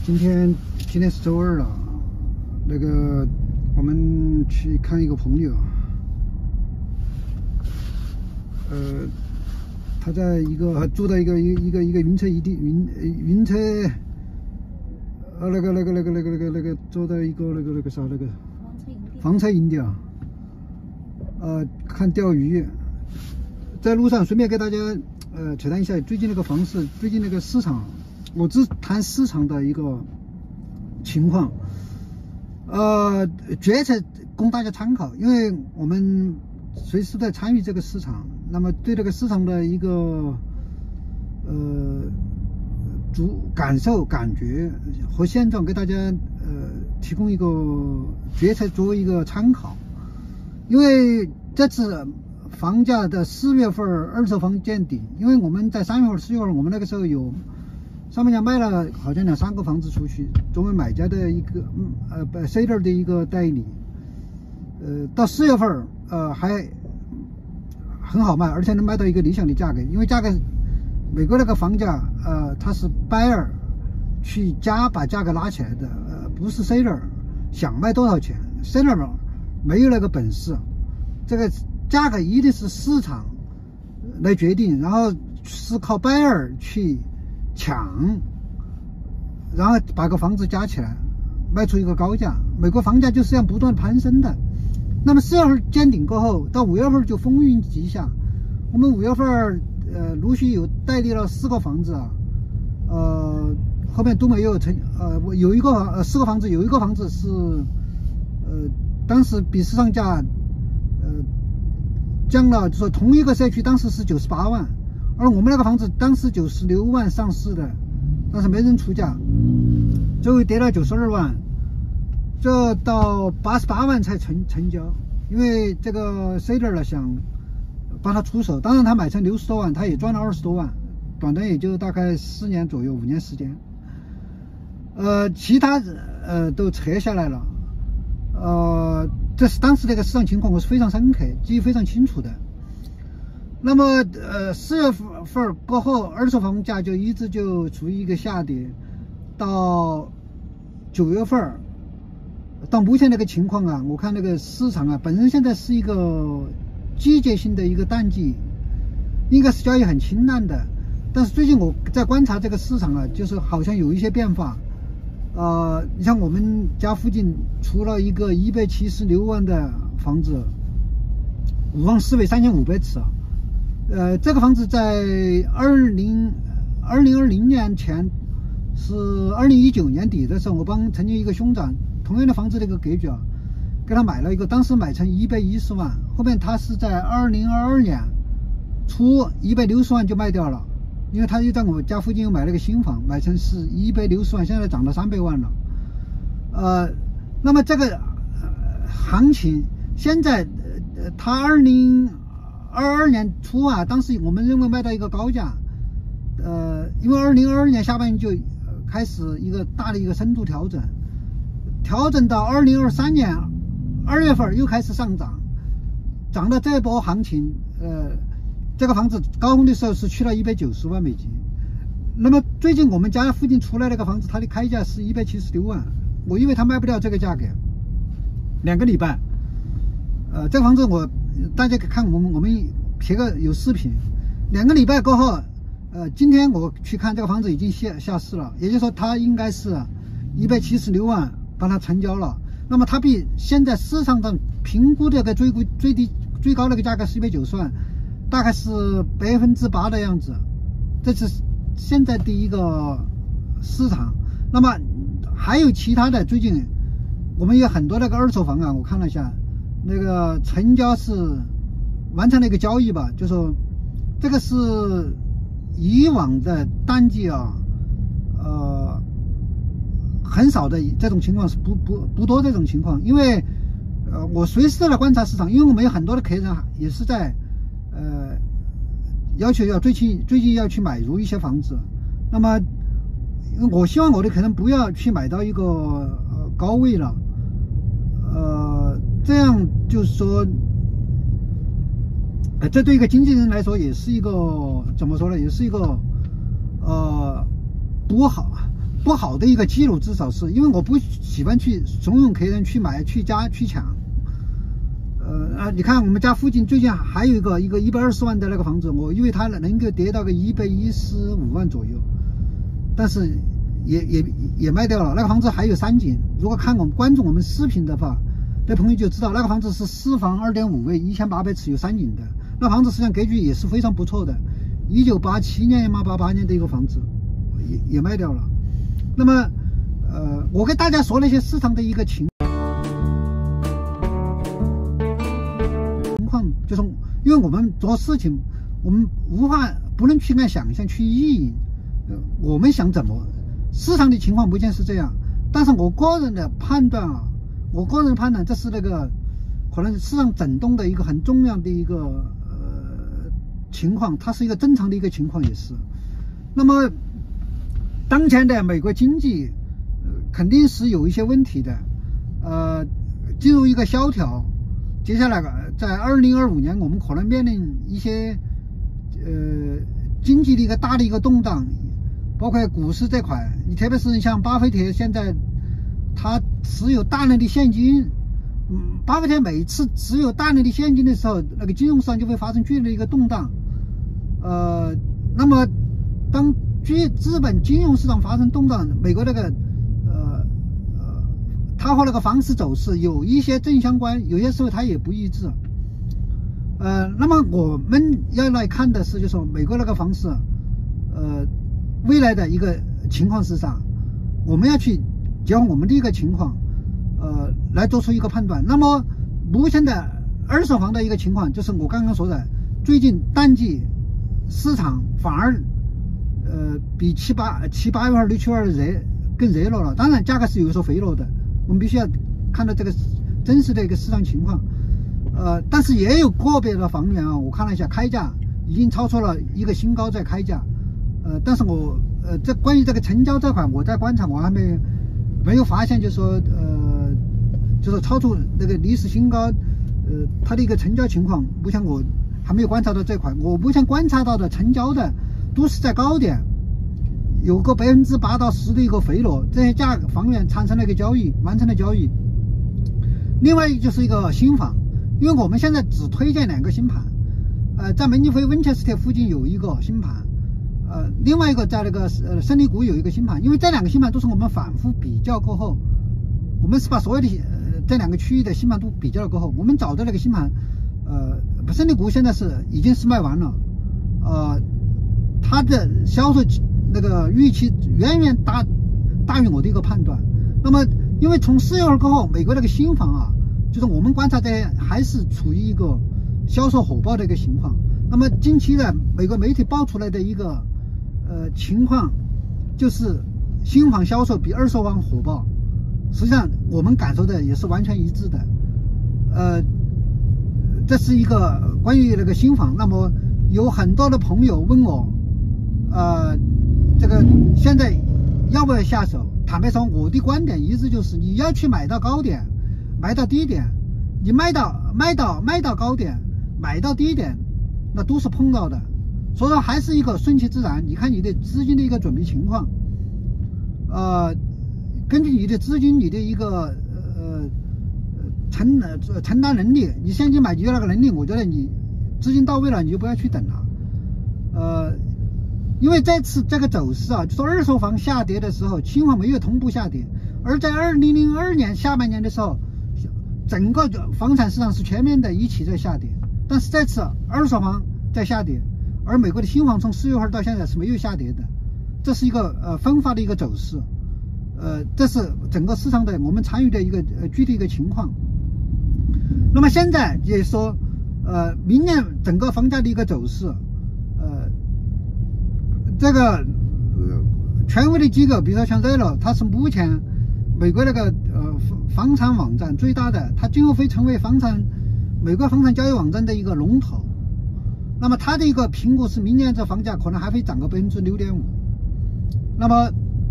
今天是周二了，那个我们去看一个朋友，他在住在一个云车一地云车，那个住在一个啥房车营地啊，看钓鱼，在路上顺便给大家扯淡一下最近那个房市，最近那个市场。 我只谈市场的一个情况，决策供大家参考，因为我们随时在参与这个市场，那么对这个市场的一个感受、感觉和现状，给大家提供一个决策作为一个参考，因为这次房价的4月份二手房见顶，因为我们在3月份、4月份，我们那个时候有。 上面家卖了好像2、3个房子出去，作为买家的一个seller 的一个代理，到4月份还很好卖，而且能卖到一个理想的价格，因为价格美国那个房价它是 buyer 去把价格拉起来的，不是 seller 想卖多少钱 ，seller 没有那个本事，这个价格一定是市场来决定，然后是靠 buyer 去。 抢，然后把个房子加起来，卖出一个高价。美国房价就是这样不断攀升的。那么4月份见顶过后，到5月份就风云急下。我们5月份陆续有代理了4个房子啊，后面都没有成。有一个4个房子，有一个房子是当时比市场价降了，就说同一个社区当时是98万。 而我们那个房子当时96万上市的，但是没人出价，最后跌到92万，这到88万才成交。因为这个 seller 呢想帮他出手，当然他买成60多万，他也赚了20多万，短短也就大概4年左右，5年时间。其他都撤下来了。这是当时这个市场情况，我是非常深刻，记忆非常清楚的。 那么4月份过后，二手房价就一直就处于一个下跌，到9月份，到目前这个情况啊，我看那个市场啊，本身现在是一个季节性的一个淡季，应该是交易很清淡的。但是最近我在观察这个市场啊，就是好像有一些变化。你像我们家附近出了一个176万的房子，5房4卫3500尺。 这个房子在2020年前是2019年底的时候，我帮曾经一个兄长同样的房子这个格局啊，给他买了一个，当时买成110万，后面他是在2022年初160万就卖掉了，因为他又在我家附近又买了个新房，买成是160万，现在涨到300万了。那么这个行情现在他2022年初啊，当时我们认为卖到一个高价，因为2022年下半年就开始一个大的一个深度调整，调整到2023年2月份又开始上涨，涨到这波行情，这个房子高峰的时候是去了190万美金，那么最近我们家附近出来那个房子，它的开价是176万，我以为它卖不了这个价格，2个礼拜，这个房子大家可以看我们贴个有视频，2个礼拜过后，今天我去看这个房子已经下市了，也就是说它应该是176万帮它成交了。那么它比现在市场上评估这个最高那个价格是190万，大概是8%的样子。这是现在的一个市场。那么还有其他的，最近我们有很多那个二手房啊，我看了一下。 那个成交是完成了一个交易吧，就说这个是以往的淡季啊，很少的这种情况是不多这种情况，因为我随时来观察市场，因为我们有很多的客人也是在要求要最近要去买入一些房子，那么我希望我的客人不要去买到一个高位了，这样就是说，这对一个经纪人来说也是一个怎么说呢？也是一个不不好的一个记录，至少是因为我不喜欢去怂恿客人去买、去加、去抢。你看我们家附近最近还有一个120万的那个房子，我以为它能够跌到个115万左右，但是也卖掉了。那个房子还有3间，如果关注我们视频的话，那朋友就知道那个房子是4房2.5卫，1800尺有3间的。那房子实际上格局也是非常不错的，1987年嘛88年的一个房子，也卖掉了。那么我给大家说了一些市场的一个情况，就是因为我们做事情，我们不能去按想象去意淫，我们想怎么市场的情况目前是这样，但是我个人的判断啊，这是那个可能市场震动的一个很重要的一个情况，它是一个正常的一个情况也是。那么当前的美国经济肯定是有一些问题的，进入一个萧条，接下来在2025年我们可能面临一些经济的一个大的一个动荡，包括股市这块，你特别是像巴菲特现在他持有大量的现金，巴菲特每次持有大量的现金的时候，那个金融市场就会发生剧烈的一个动荡。那么当资本金融市场发生动荡，美国那个它和那个房市走势有一些正相关，有些时候它也不一致。那么我们要来看的是，就是说美国那个房市，未来的一个情况是啥？我们要去结合我们的一个情况，来做出一个判断。那么目前的二手房的一个情况，就是我刚刚说的，最近淡季市场反而比7、8月份、6、7月更热络了。当然价格是有所回落的，我们必须要看到这个真实的一个市场情况。但是也有个别的房源啊，我看了一下开价已经超出了一个新高在开价。但是我这关于这个成交这块，我在观察，我还没有发现，就是说就是超出那个历史新高，它的一个成交情况，目前我还没有观察到这块。我目前观察到的成交的都是在高点，有个8%到10%的一个回落，这些房源产生了一个交易，完成了交易。另外就是一个新房，因为我们现在只推荐2个新盘，在门尼菲温切斯特附近有一个新盘，另外一个在那个圣利谷有一个新盘。因为这2个新盘都是我们反复比较过后，我们是把所有的这2个区域的新盘都比较了过后，我们找的那个新盘，圣利谷现在已经是卖完了，它的销售那个预期远远大于我的一个判断。那么因为从4月份过后，美国那个新房啊，就是我们观察的还是处于一个销售火爆的一个情况。那么近期的美国媒体爆出来的一个情况，就是新房销售比二手房火爆，实际上我们感受的也是完全一致的。这是一个关于那个新房。那么有很多的朋友问我，这个现在要不要下手？坦白说，我的观点一直就是，你要去买到高点，买到低点，你卖到高点，买到低点，那都是碰到的。所以说还是一个顺其自然，你看你的资金的一个准备情况，根据你的资金，你的一个承担能力，你现金买有那个能力，我觉得你资金到位了，你就不要去等了。因为这次这个走势啊，就是二手房下跌的时候，新房没有同步下跌，而在2002年下半年的时候，整个房产市场是全面的一起在下跌。但是这次二手房在下跌，而美国的新房从4月份到现在是没有下跌的，这是一个分化的一个走势。这是整个市场的我们参与的一个具体一个情况。那么现在也说，明年整个房价的一个走势，这个权威的机构，比如说像 Zillow， 它是目前美国那个房产网站最大的，它今后会成为美国房产交易网站的一个龙头。那么它的一个评估是，明年这房价可能还会涨个6.5%。那么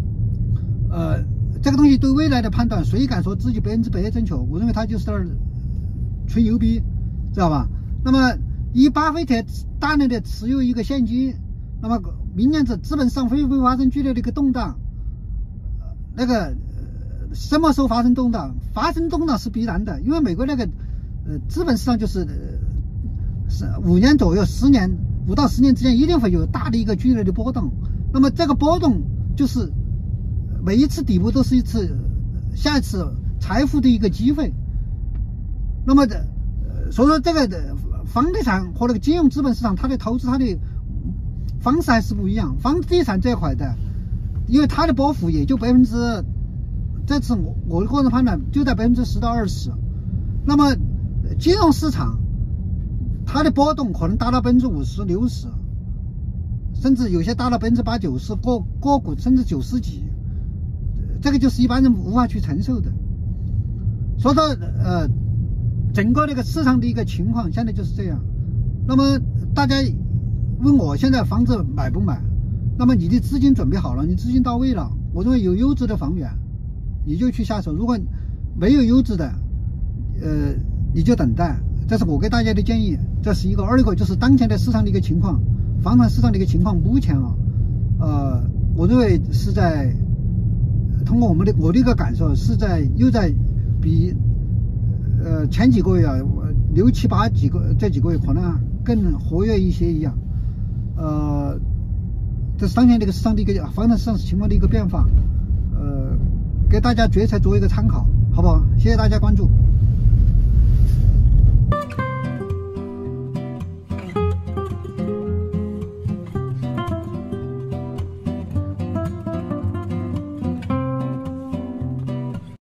这个东西对未来的判断，谁敢说自己100%正确？我认为他就是在那儿吹牛逼，知道吧？那么以巴菲特大量的持有一个现金，那么明年资本市场会不会发生剧烈的一个动荡？ 那个什么时候发生动荡？发生动荡是必然的，因为美国那个资本市场就是5年左右，5到10年之间一定会有大的一个剧烈的波动。那么这个波动就是每一次底部都是一次下一次财富的一个机会。那么所以说这个房地产和那个金融资本市场，它的投资它的方式还是不一样。房地产这一块的，因为它的波幅也就这次我的个人判断就在10%到20%。那么金融市场它的波动可能达到50%、60%，甚至有些达到80%、90%，个股甚至90几，这个就是一般人无法去承受的。所以说整个那个市场的一个情况现在就是这样。那么大家问我现在房子买不买？那么你的资金准备好了，你资金到位了，我认为有优质的房源你就去下手，如果没有优质的你就等待，这是我给大家的建议。这是一个。二一个就是当前的市场的一个情况，房产市场的一个情况，目前我认为是在通过我的一个感受，是又在比前几个月6、7、8这几个月可能更活跃一些一样。这是当前这个市场的一个房产市场情况的一个变化，给大家决策做一个参考，好不好？谢谢大家关注。